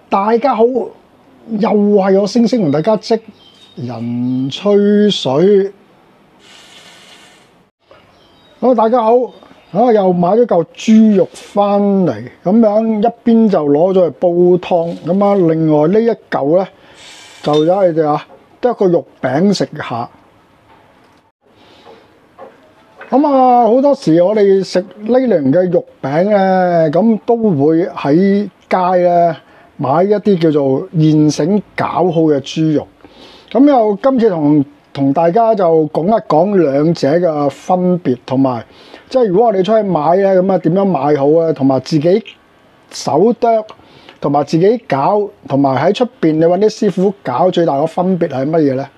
大家好，又係我星星同大家職人吹水。好，大家好，我又買咗嚿豬肉翻嚟，咁樣一邊就攞咗去煲湯，咁啊，另外呢一嚿咧就有你哋得一個肉餅食下。咁啊，好多時我哋食呢類嘅肉餅咧，咁都會喺街咧買一啲叫做現成搞好嘅豬肉。咁又今次同大家就講一講兩者嘅分別，同埋即係如果我哋出去買咧，咁啊點樣買好啊？同埋自己手剁，同埋自己搞，同埋喺出邊你揾啲師傅搞，最大嘅分別係乜嘢咧？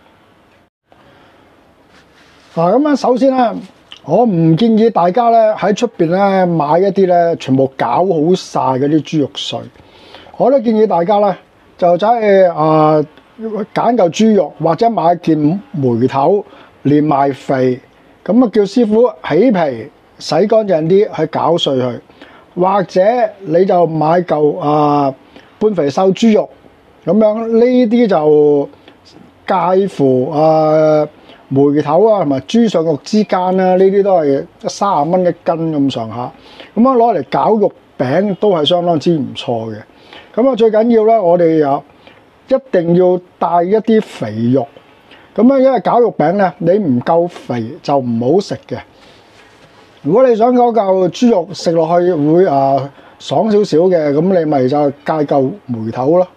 咁樣首先咧，我唔建議大家咧喺出邊咧買一啲咧全部搞好晒嗰啲豬肉碎。我都建議大家咧就走去揀嚿豬肉，或者買件梅頭連埋肥，咁啊叫師傅起皮洗乾淨啲去搞碎佢，或者你就買嚿半肥瘦豬肉，咁樣呢啲就介乎梅頭同埋豬上肉之間啦，呢啲都係30蚊一斤咁上下，咁樣攞嚟搞肉餅都係相當之唔錯嘅。咁啊最緊要咧，我哋一定要帶一啲肥肉，咁因為搞肉餅咧，你唔夠肥就唔好食嘅。如果你想嗰嚿豬肉食落去會爽少少嘅，咁你咪就戒嚿梅頭咯。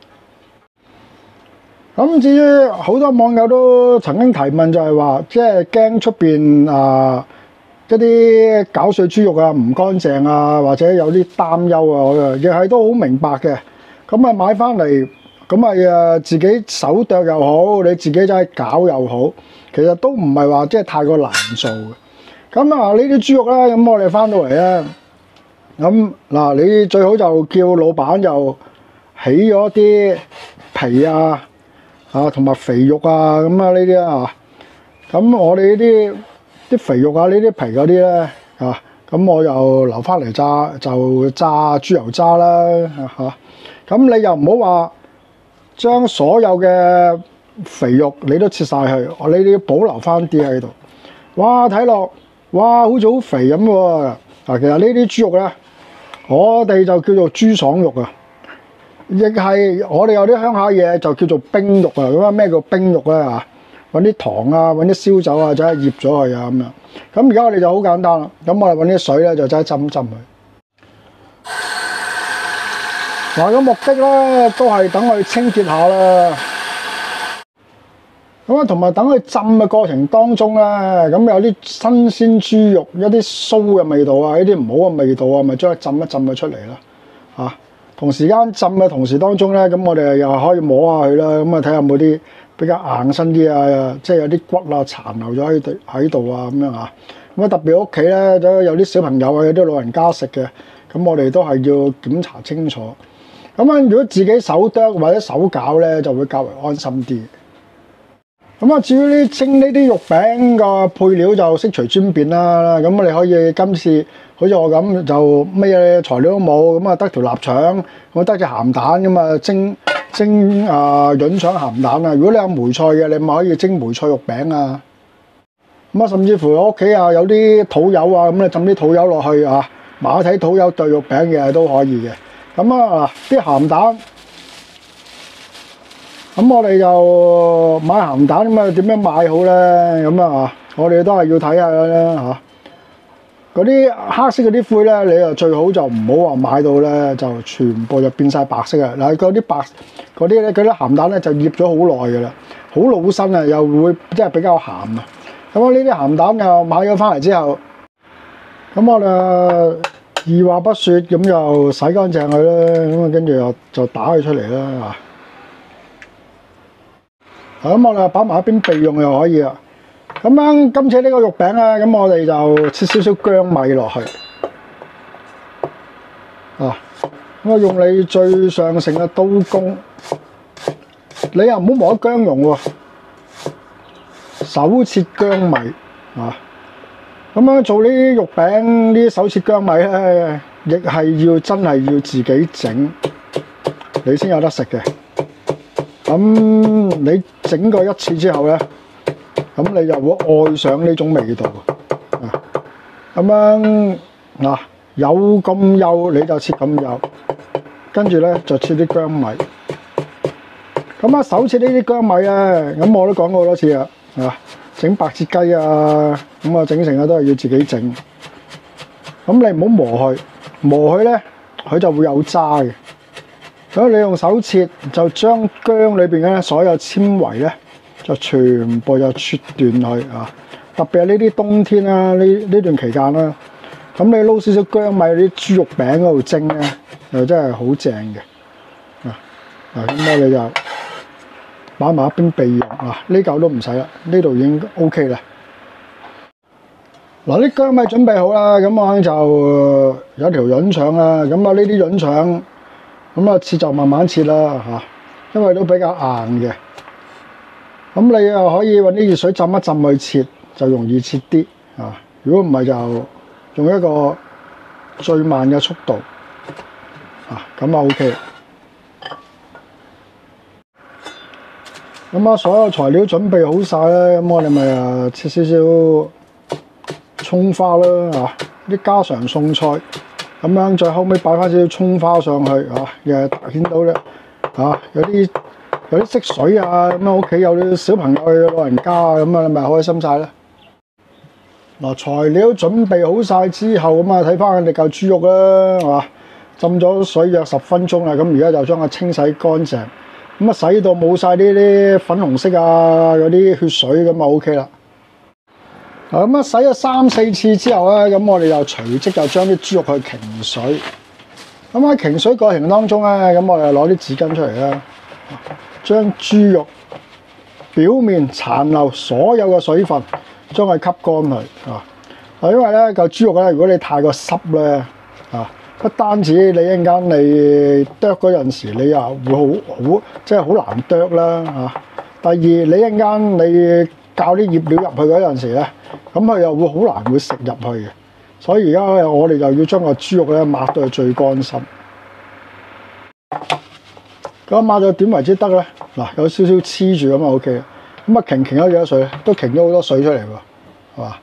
咁至於好多網友都曾經提問，就係話，即係驚出邊一啲搞碎豬肉唔乾淨或者有啲擔憂我亦係都好明白嘅。咁啊買翻嚟，咁咪自己手剁又好，你自己走去搞又好，其實都唔係話即係太過難做嘅。咁呢啲豬肉咧，咁我哋翻到嚟咧，咁嗱你最好就叫老闆就起咗啲皮同埋肥肉咁呢啲咁我哋呢啲肥肉呢啲皮嗰啲咧咁我就留翻嚟就炸豬油渣啦咁你又唔好話將所有嘅肥肉你都切晒去，你要保留翻啲喺度。哇，睇落好似好肥咁喎。其實呢啲豬肉咧，我哋就叫做豬爽肉亦係我哋有啲鄉下嘢就叫做冰肉咁咩叫冰肉咧揾啲糖揾啲燒酒就係醃咗佢咁樣。咁而家我哋就好簡單啦。咁我哋揾啲水咧就真係浸佢。咁目的咧都係等佢清潔下啦。咁同埋等佢浸嘅過程當中咧，咁有啲新鮮豬肉一啲騷嘅味道一啲唔好嘅味道咪將佢浸一浸佢出嚟啦。同時間浸嘅同時當中咧，咁我哋又可以摸下佢啦，咁睇下有冇啲比較硬身啲即係有啲骨殘留咗喺度咁樣咁特別屋企咧都有啲小朋友有啲老人家食嘅，咁我哋都係要檢查清楚。咁如果自己手剁或者手搞咧，就會較為安心啲。咁至於蒸呢啲肉餅個配料就悉隨尊便啦。咁你可以今次好似我咁就咩材料都冇，咁得條臘腸，我得隻鹹蛋咁蒸潤腸鹹蛋如果你有梅菜嘅，你咪可以蒸梅菜肉餅咁甚至乎我屋企有啲土柚咁你浸啲土柚落去馬蹄土柚剁肉餅嘅都可以嘅。咁啲鹹蛋，咁我哋就買鹹蛋點樣買好咧？咁我哋都係要睇下啦嗰啲黑色嗰啲灰咧，你最好就唔好話買到咧，就全部就變晒白色嗱，嗰啲鹹蛋咧就醃咗好耐噶啦，好老身又會即係比較鹹咁呢啲鹹蛋又買咗翻嚟之後，咁我哋二話不說咁就洗乾淨佢啦，咁跟住就打佢出嚟啦咁我哋擺埋一邊備用又可以咁今次呢個肉餅咧，咁我哋就切少少薑米落去咁我用你最上乘嘅刀工，你又唔好磨得薑蓉手切薑米咁做呢啲肉餅，呢啲手切薑米咧，亦係真係要自己整你先有得食嘅。咁你整過一次之後咧，咁你就會愛上呢種味道啊！咁樣嗱，有咁幼你就切咁幼，跟住咧就切啲薑米。咁啊，手切呢啲薑米咧，咁我都講過好多次啦，啊，整白切雞啊，咁啊整成啊都係要自己整。咁你唔好磨佢，磨佢咧佢就會有渣嘅。咁你用手切就將薑裏邊嘅所有纖維咧，就全部就切斷佢啊！特別係呢啲冬天啦，呢段期間啦，咁你撈少少薑米啲豬肉餅嗰度蒸咧，又真係好正嘅啊！咁咧你就擺埋一邊備用啊！呢嚿都唔使啦，呢度已經 OK 啦。嗱，啲薑米準備好啦，咁我就有條潤腸啦。咁啊，呢啲潤腸咁啊切就慢慢切啦嚇，因為都比較硬嘅。咁你又可以揾啲熱水浸一浸去切，就容易切啲啊。如果唔係就用一個最慢嘅速度啊，咁啊 OK。咁啊，所有材料準備好晒咧，咁我哋咪切少少葱花啦嚇，啲家常餸菜，咁樣再後尾擺翻少少葱花上去嚇，又突顯到咧嚇有啲色水啊，咁啊屋企有啲小朋友、老人家啊，咁啊你咪開心晒啦。嗱，材料準備好晒之後，咁啊睇翻你嚿豬肉啦，係嘛？浸咗水約10分鐘啦，咁而家就將佢清洗乾淨，咁啊洗到冇晒呢啲粉紅色啊嗰啲血水，咁啊 OK 啦。咁啊洗咗3、4次之後咧，咁我哋就隨即就將啲豬肉去擎水。咁喺擎水過程當中咧，咁我哋攞啲紙巾出嚟啦，將豬肉表面殘留所有嘅水分，將佢吸乾佢啊！因為咧嚿豬肉咧，如果你太過濕咧啊，不單止你一陣間你剁嗰陣時，你又會好即係好難剁啦啊！第二，你一陣間你教啲醃料入去嗰陣時咧，咁佢又會好難會食入去嘅。所以而家我哋就要將個豬肉咧抹到係最乾身。咁抹咗點為之得咧？嗱，有少少黐住咁啊 OK。咁啊擎咗幾多水咧？都擎咗好多水出嚟喎，係嘛？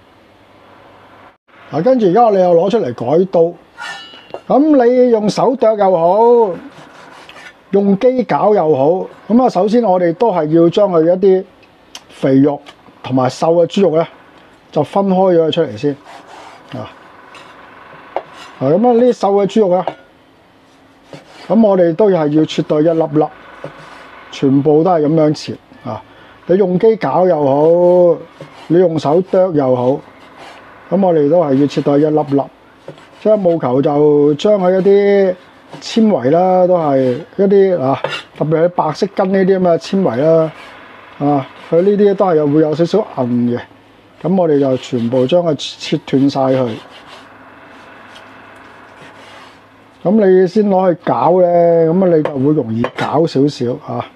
嗱，跟住而家我哋又攞出嚟改刀。咁你用手剁又好，用機攪又好。咁啊，首先我哋都係要將佢一啲肥肉同埋瘦嘅豬肉咧，就分開咗佢出嚟先。咁啊，呢啲瘦嘅豬肉咧，咁我哋都係要切到一粒粒，全部都係咁樣切啊！你用機攪又好，你用手剁又好，咁我哋都係要切到一粒粒，即係務求就將佢一啲纖維啦，都係一啲特別係白色筋呢啲咁嘅纖維啦，佢呢啲都係會有少少韌嘅，咁我哋就全部將佢切斷晒佢。咁你先攞去攪咧，咁啊你就會容易攪少少嚇。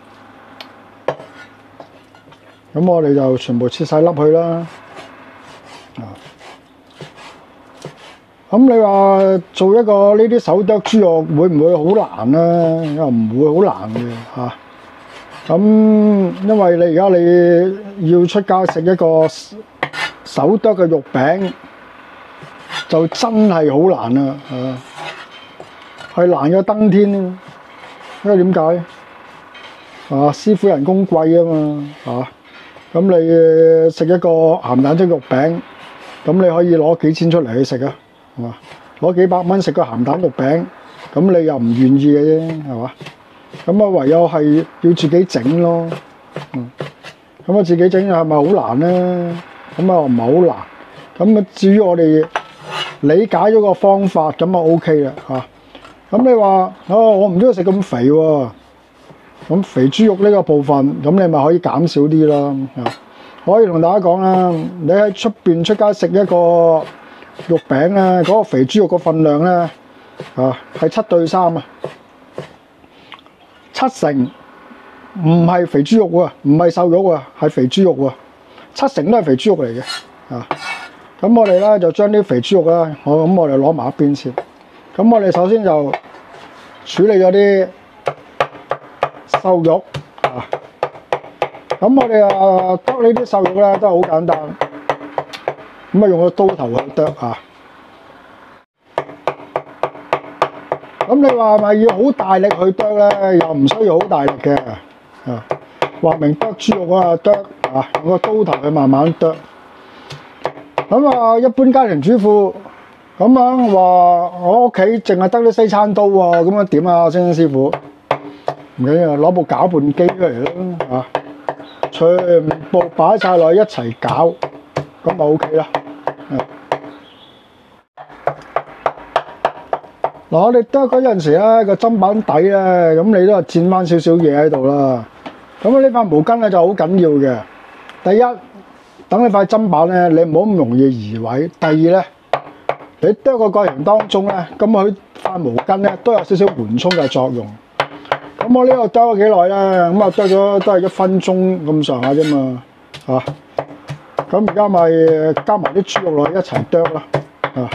咁我哋就全部切晒粒去啦。咁你話做一個呢啲手剁豬肉會唔會好難咧？又唔會好難嘅嚇。咁因為你而家你要出街食一個手剁嘅肉餅，就真係好難啊！係難過登天啊！因為點解？師傅人工貴啊嘛，咁你食一個鹹蛋蒸肉餅，咁你可以攞幾千出嚟去食啊，係嘛？攞幾百蚊食個鹹蛋肉餅，咁你又唔願意嘅啫，係嘛？咁啊唯有係要自己整咯，咁啊自己整係咪好難咧？咁啊唔係好難，咁啊至於我哋理解咗個方法，咁啊 OK 啦嚇。咁你話我唔中意食咁肥喎，咁肥豬肉呢個部分，咁你咪可以減少啲啦。可以同大家講啦，你喺出邊出街食一個肉餅咧，嗰個肥豬肉個份量咧係7:3啊，70唔係肥豬肉喎，唔係瘦肉喎，係肥豬肉喎，70都係肥豬肉嚟嘅咁我哋咧就將啲肥豬肉咧，我哋攞埋一邊先。咁我哋首先就處理咗啲瘦肉啊。咁我哋啊剁呢啲瘦肉咧都係好簡單，咁啊用個刀頭去剁啊。咁你話係咪要好大力去剁咧？又唔需要好大力嘅啊。話明剁豬肉啊，剁啊，用個刀頭去慢慢剁。咁啊，一般家庭主婦咁樣話，我屋企淨係得啲西餐刀喎，咁樣點啊，星星師傅？唔緊要，攞部攪拌機出嚟咯，啊，全部擺晒落去一齊攪，咁咪 OK 啦。嗱，我哋剁嗰陣時咧，個砧板底咧，咁你都係墊翻少少嘢喺度啦。咁啊，呢塊毛巾咧就好緊要嘅。第一，等你塊砧板咧，你唔好咁容易移位。第二咧，你剁個過程當中咧，咁佢塊毛巾咧都有少少緩衝嘅作用。咁我呢度剁咗幾耐咧？咁啊剁咗都係1分鐘咁上下啫嘛，嚇。咁而家咪加埋啲豬肉落去一齊剁啦，啊。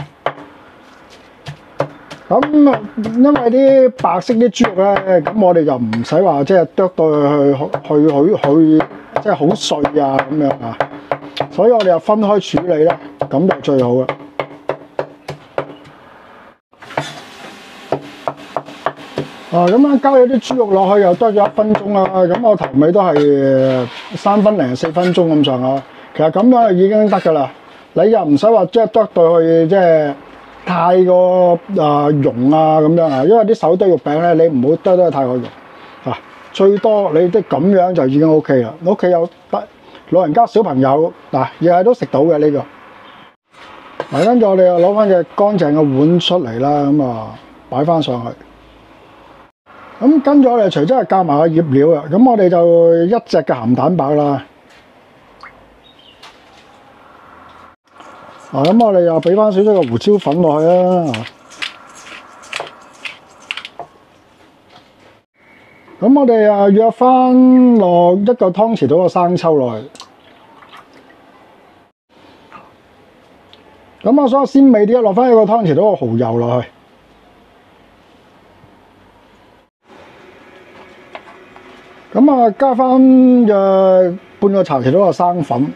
咁因為啲白色啲豬肉咧，咁我哋就唔使話即係剁到去即係好碎啊咁樣啊，所以我哋就分開處理咧，咁就最好嘅。咁樣加咗啲豬肉落去又剁咗1分鐘啦，咁我頭尾都係3分零4分鐘咁上下，其實咁樣已經得㗎啦。你又唔使話即係剁到去即係太過溶啊咁樣啊，因為啲手剁肉餅咧，你唔好剁得太過溶啊。最多你啲咁樣就已經 OK 啦。屋企有老人家、小朋友嗱，日日都食到嘅呢個。嗱，跟住我哋又攞翻隻乾淨嘅碗出嚟啦，咁啊擺翻上去。咁跟住我哋除咗係加埋個醃料啊，咁我哋就1隻嘅鹹蛋白啦。咁我哋又俾翻少少嘅胡椒粉落去啦。咁我哋啊約翻落1個湯匙到嘅生抽落去。咁我想鮮味啲，落翻1個湯匙到嘅蠔油落去。咁啊加翻半個茶匙到嘅生粉。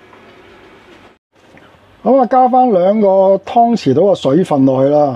咁啊，加翻2個湯匙到嘅水分落去啦。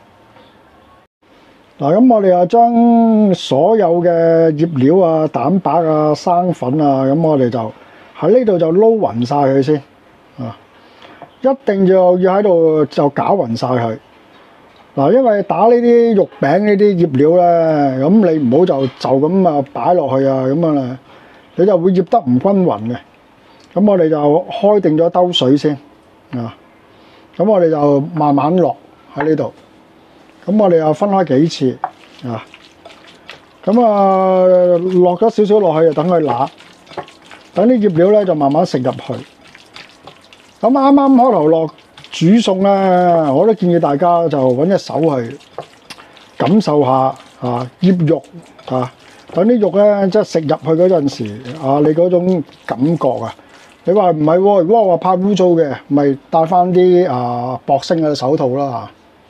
嗱，咁我哋又將所有嘅醃料啊、蛋白啊、生粉啊，咁我哋就喺呢度就撈勻晒佢先啊！一定要喺度就攪勻晒佢。嗱，因為打呢啲肉餅呢啲醃料咧，咁你唔好就咁啊擺落去啊，咁啊你就會醃得唔均勻嘅。咁我哋就開定咗兜水先。咁我哋就慢慢落喺呢度，咁我哋又分開幾次啊，咁啊落咗少少落去，就等佢乸，等啲醃料咧就慢慢食入去。咁啱啱開頭落煮餸咧，我都建議大家就揾隻手去感受下醃肉啊，等啲肉咧即係食入去嗰陣時你嗰種感覺啊。你話唔係喎？如果我話怕污糟嘅，咪戴翻啲薄星嘅手套啦。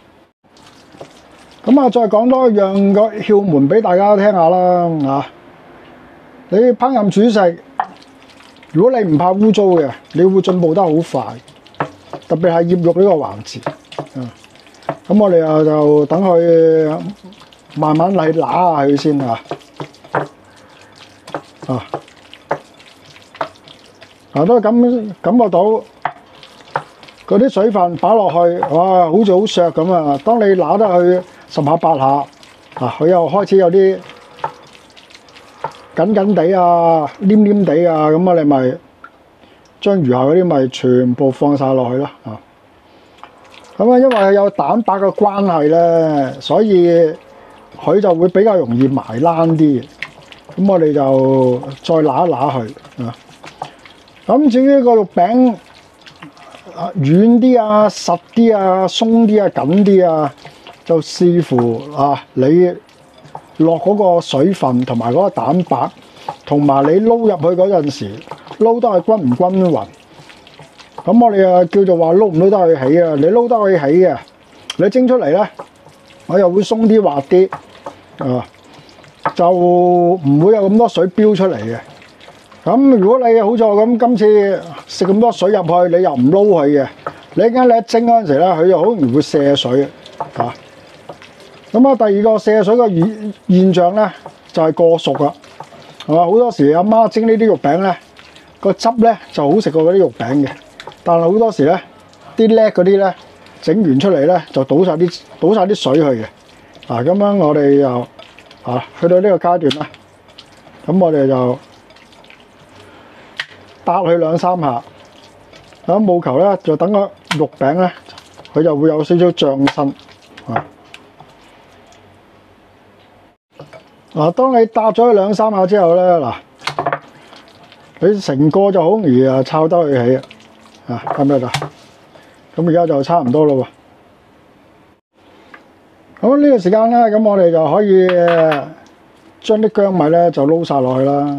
咁啊，再講多一樣個竅門俾大家聽下啦。你烹飪煮食，如果你唔怕污糟嘅，你會進步得好快。特別係醃肉呢個環節。咁我哋就等佢慢慢嚟揦下佢先都感覺到嗰啲水分擺落去，哇，好似好削咁啊！當你揦得去10下8下，佢又開始有啲緊緊地啊、黏黏地啊，咁你咪將餘下嗰啲咪全部放晒落去啦。咁因為有蛋白嘅關係咧，所以佢就會比較容易埋欄啲。咁我哋就再揦一揦佢咁至於個肉餅軟啲啊、實啲啊、鬆啲啊、緊啲啊，就視乎你落嗰個水分同埋嗰個蛋白，同埋你撈入去嗰陣時撈得係均唔均勻。咁我哋叫做話撈唔撈得去起啊？你撈得去起嘅，你蒸出嚟咧，我又會鬆啲滑啲就唔會有咁多水飆出嚟嘅。咁如果你好似我咁今次食咁多水入去，你又唔撈佢嘅，你一陣間你一蒸嗰陣時咧，佢就好容易會瀉水嚇。咁啊，第二個瀉水嘅現象咧，就係過熟啦，係嘛？好多時阿媽蒸呢啲肉餅咧，個汁咧就好食過嗰啲肉餅嘅，但係好多時咧啲叻嗰啲咧整完出嚟咧就倒晒啲水去嘅。咁樣我哋又去到呢個階段啦，咁我哋就搭佢2、3下，咁務求咧就等個肉餅咧，佢就會有少少漲身當你搭咗佢2、3下之後咧，你成個就好容易炒得佢起得唔得？咁而家就差唔多咯喎。咁呢個時間咧，咁我哋就可以將啲薑米咧就撈晒落去啦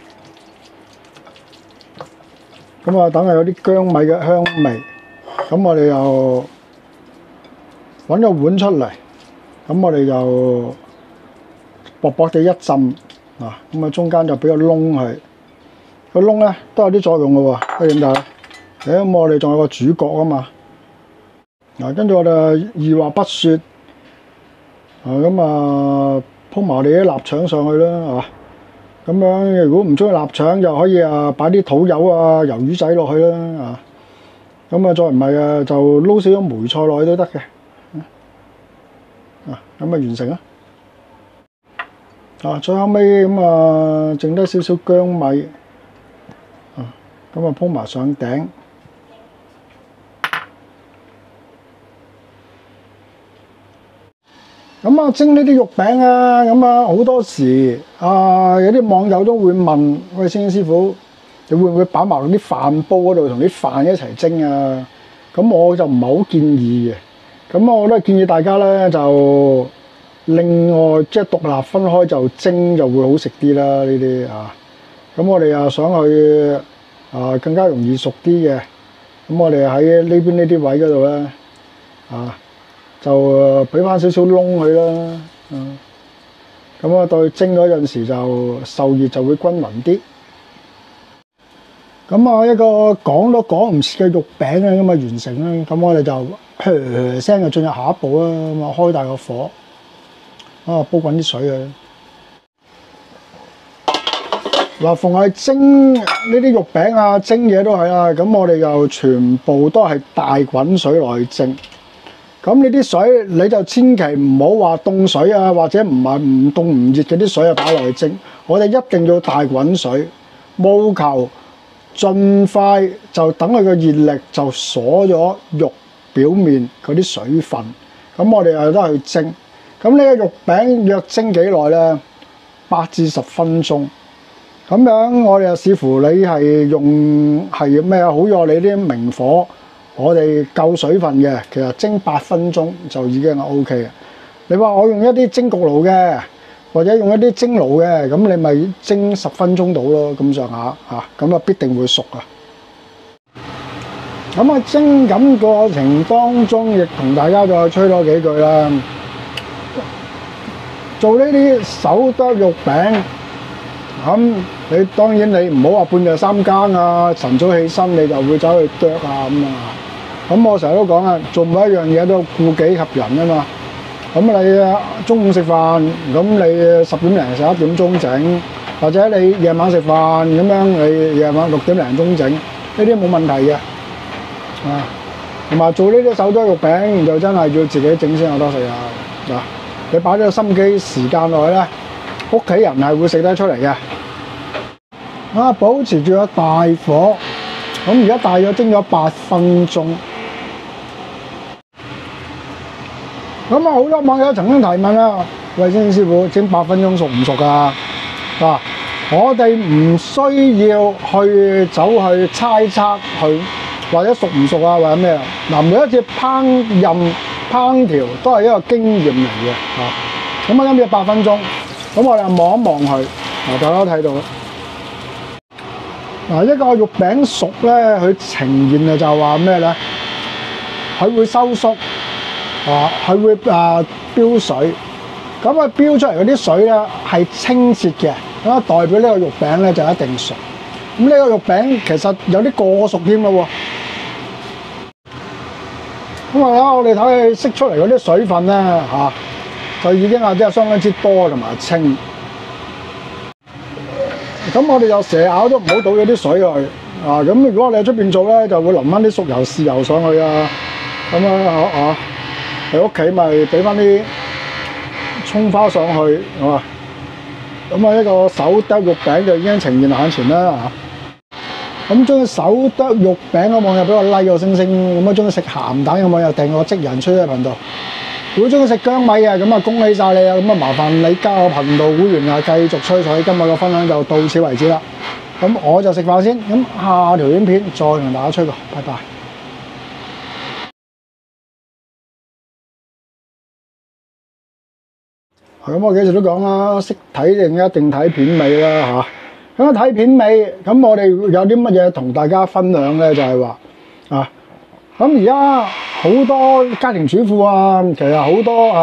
咁啊，等佢有啲薑米嘅香味。咁我哋又揾個碗出嚟，咁我哋就薄薄地一浸咁啊，中間就俾個窿佢，個窿咧都有啲作用嘅喎。點解？咁我哋仲有個主角啊嘛。跟住我哋二話不說，咁鋪埋我哋啲臘腸上去啦，咁樣如果唔中意臘腸，就可以擺啲土柚魷魚仔落去啦，咁再唔係就撈少咗梅菜落去都得嘅，咁完成啦。最後尾咁剩低少少薑米，咁鋪埋上頂。咁蒸呢啲肉餅好多時有啲網友都會問：喂，星師傅，你會唔會擺埋落啲飯煲嗰度同啲飯一齊蒸啊？咁我就唔係好建議嘅。咁我都係建議大家咧就另外即係獨立分開就蒸就會好食啲啦。呢啲咁我哋又想去更加容易熟啲嘅，咁我哋喺呢邊呢啲位嗰度咧就俾翻少少窿佢啦，咁到蒸嗰陣時就受熱就會均勻啲。咁一個講都講唔切嘅肉餅咧，咁完成啦。咁我哋就聲就進入下一步啦。咁開大個火，煲滾啲水佢。逢係蒸呢啲肉餅蒸嘢都係啦。咁我哋就全部都係大滾水落去蒸。咁呢啲水你就千祈唔好話凍水或者唔凍唔熱嘅啲水擺落去蒸，我哋一定要大滾水，務求盡快就等佢個熱力就鎖咗肉表面嗰啲水分。咁我哋又得去蒸。咁呢個肉餅約蒸幾耐咧？8至10分鐘。咁樣我哋又視乎你係用咩，好似我哋啲明火。我哋夠水分嘅，其實蒸8分鐘就已經係 OK 嘅。你話我用一啲蒸焗爐嘅，或者用一啲蒸爐嘅，咁你咪蒸10分鐘到咯，咁上下咁必定會熟啊。咁蒸緊過程當中，亦同大家再吹多幾句啦。做呢啲手剁肉餅，咁你當然你唔好話半夜3更晨早起身你就會走去剁咁我成日都講做每一樣嘢都顧己及人啊嘛。咁你中午食飯，咁你10點零11點鐘整，或者你夜晚食飯咁樣，你夜晚6點零鐘整，呢啲冇問題嘅。同埋做呢啲手剁肉餅就真係要自己整先有得食你擺咗心機時間落去咧，屋企人係會食得出嚟嘅。保持住個大火，咁而家大約蒸咗8分鐘。好多網友曾經提問啦，喂，星師傅，蒸8分鐘熟唔熟㗎？我哋唔需要去走去猜測佢或者熟唔熟或者咩每一次烹調都係一個經驗嚟嘅今次8分鐘，咁我哋望一望佢大家睇到一個肉餅熟咧，佢呈現就話咩咧？佢會收縮佢會飆水，咁飆出嚟嗰啲水咧係清澈嘅，咁啊代表呢個肉餅咧就一定熟。咁呢個肉餅其實有啲過熟添咯喎。咁啊，我哋睇佢釋出嚟嗰啲水分咧嚇，就已經係真係相當之多同埋清。咁我哋就蛇咬都唔好倒咗啲水落去啊！咁如果我哋喺出邊做咧，就會淋翻啲熟油豉油上去啊。咁樣喺屋企咪俾翻啲葱花上去，係嘛？咁啊，一個手剁肉餅就已經呈現眼前啦嚇。咁中意手剁肉餅嘅網友俾我 like 個星星，咁啊中意食鹹蛋嘅網友訂我職人吹嘅頻道。如果中意食薑米啊，咁啊恭喜晒你啊！咁啊麻煩你加我頻道會員啊，繼續吹水。今日嘅分享就到此為止啦。咁我就食飯先，咁下條影片再同大家吹過，拜拜。咁我幾時都講啦，識睇定一定睇片尾啦嚇。咁睇片尾，咁我哋有啲乜嘢同大家分享咧？就係話啊，咁而家好多家庭主婦啊，其實好多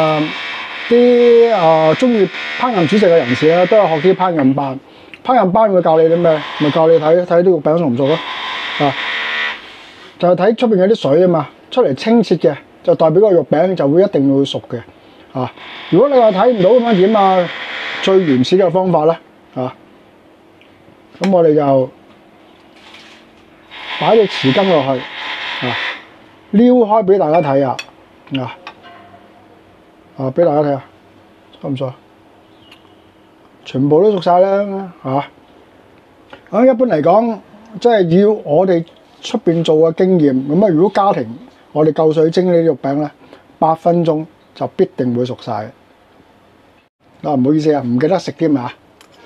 啲中意烹飪煮食嘅人士咧，都有學啲烹飪班。烹飪班會教你啲咩？咪教你睇啲肉餅熟唔熟咯？啊，就係睇出邊有啲水啊嘛，出嚟清澈嘅，就代表個肉餅就會一定會熟嘅。啊！如果你話睇唔到咁樣點啊？最原始嘅方法咧，咁我哋就擺啲匙羹落去，撩開俾大家睇下，俾大家睇下，錯唔錯？全部都熟晒啦，咁一般嚟講，即係要我哋出邊做嘅經驗，咁啊，如果家庭我哋夠水蒸呢啲肉餅咧，8分鐘就必定會熟晒。唔好意思啊，唔記得食添啊！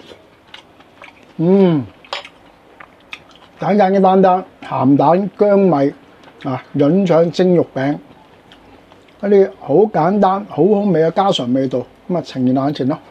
簡簡嘅單鹹蛋薑米潤腸蒸肉餅，一啲好簡單好好味嘅家常味道，咁啊呈現眼前咯〜